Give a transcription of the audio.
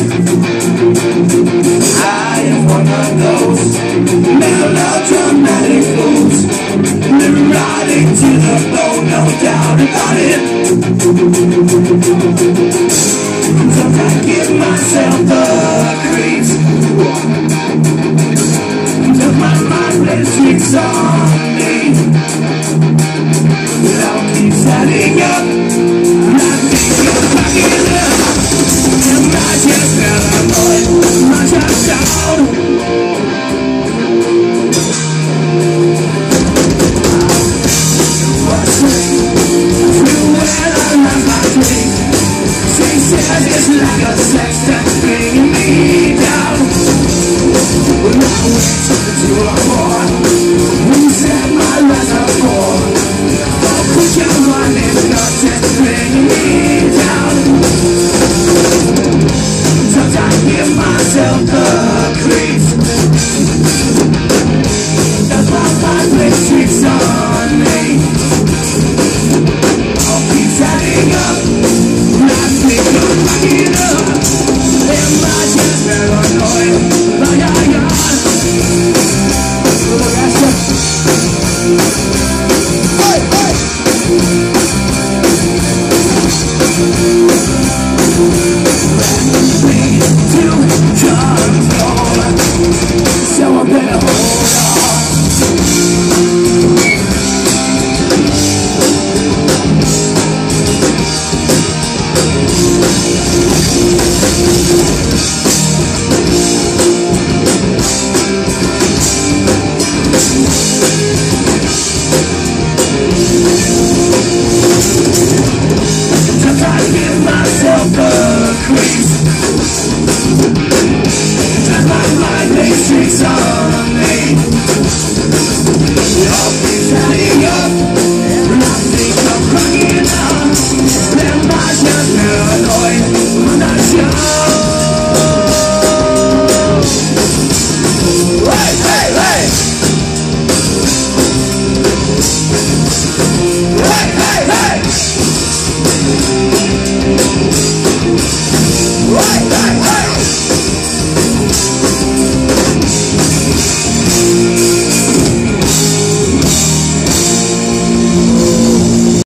I am one of those melodramatic fools, living right into the bone, no doubt about it. Sometimes I give myself the creeps, cause my mind plays tricks on me. It all keeps adding up, and I think you're fucking up. Am I just paranoid? Am I just down? She says it's like a sex that's bringing me down. When I went to a bar, we said my lies are poor. Oh, put your money in nuts and bringing me down. Sometimes I give myself the creeps, cause my mind plays tricks on me. All keeps adding up, and I think I'm fucking up. Am I just paranoid? Like I got hey, hey. To control, so I better hold on. Sometimes I give myself the creeps, cause my mind plays tricks on me.